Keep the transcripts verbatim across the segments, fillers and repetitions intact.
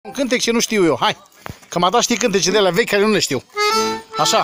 Un cântec ce nu știu eu, hai! Că m-a dat știi cântece de alea vechi care nu le știu. Așa.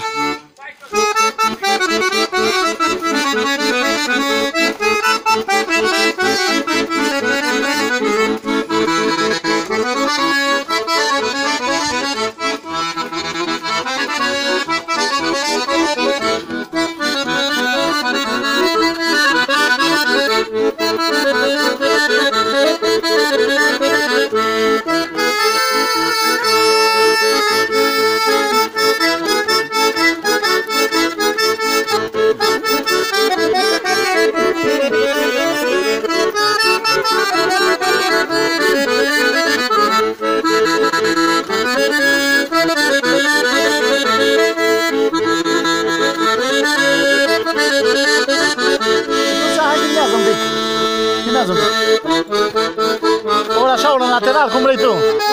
Ori așa, ori în lateral, cum vrei tu.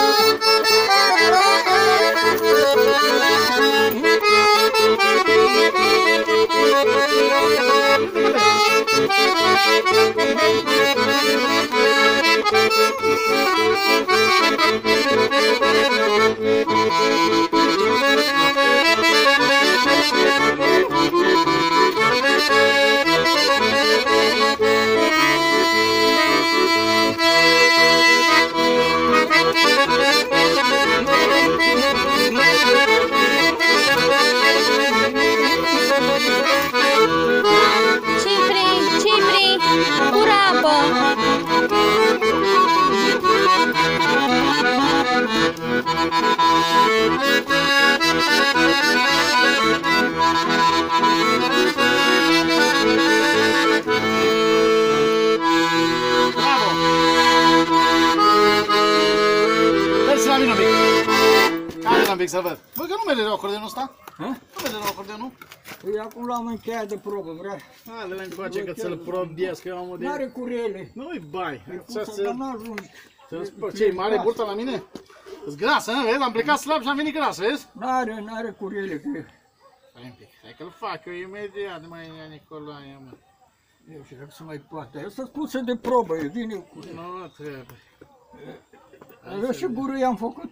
Să văd. Bă, că nu merge rău acordeonul ăsta? Nu merge rău acordeonul? Păi acum l-am încheiat de probă, vrea. Ha, le-am încoace că ți-l probiesc, că eu am o de... N-are curele. Nu-i bai. Dar n-ajungi. Ce-i mare burta la mine? Îți grasă, nu? Vezi? Am plecat slab și am venit gras, vezi? N-are, n-are curele. Stai un pic, hai că-l fac eu imediat, mai ia Nicolae, mă. Eu știu că se mai poate. Asta-s pusă de probă, e vine cu... Nu trebuie. Eu și gură i-am făcut.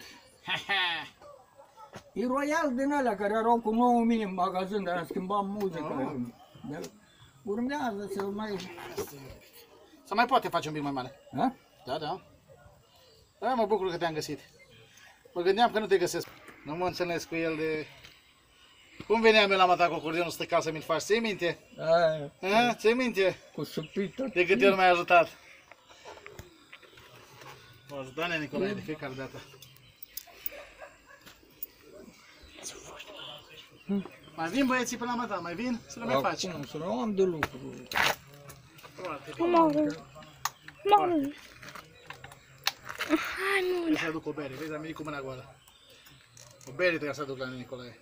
E Royal din alea care erau cu nouă mii în magazin, dar am schimbat muzica. Urmează să mai... Să mai poate face un pic mai mare. Ha? Da, da. Da, mă bucur că te-am găsit. Mă gândeam că nu te găsesc. Nu mă înțeles cu el de... Cum veneam eu la mata cu acordionul să te ca să mi-l faci? Ți-i minte? Da. Ți-i minte? Cu supită. De câte ori m-ai ajutat? Mă ajută-ne, Nicolae, de fiecare dată. Mai vin băieții pe la mata, mai vin? Să le mai faci. Acum, să nu am de lucru. Foarte bine. Mamă! Hai, mă! Trebuie să aduc o bere, vezi, am venit cu mâna goală. O bere trebuie să aduc la Nicolae.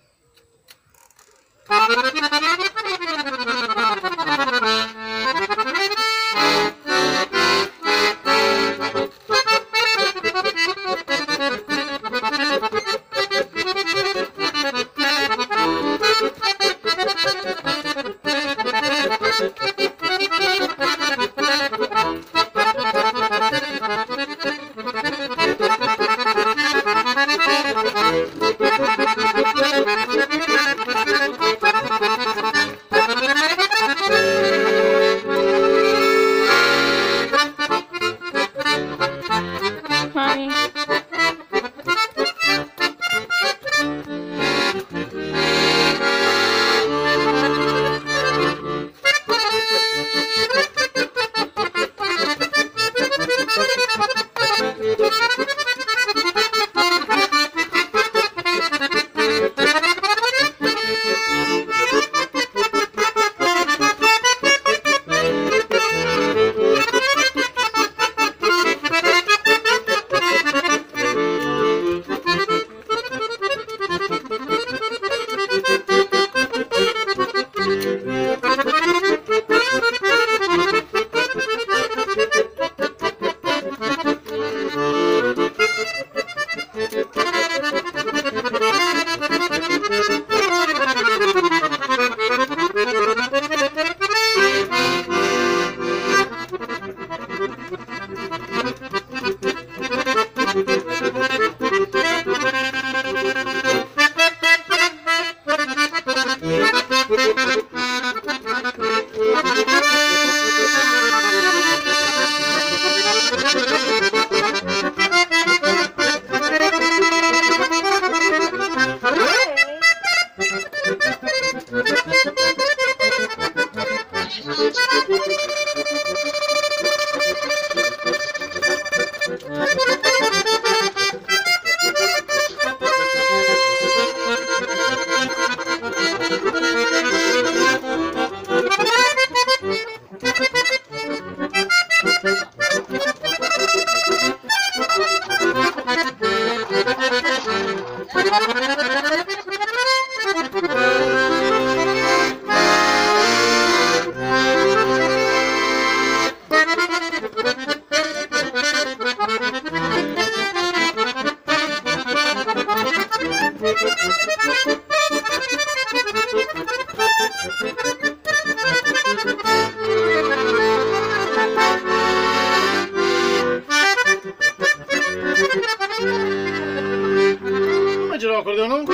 Thank you. Merge la acordeonul?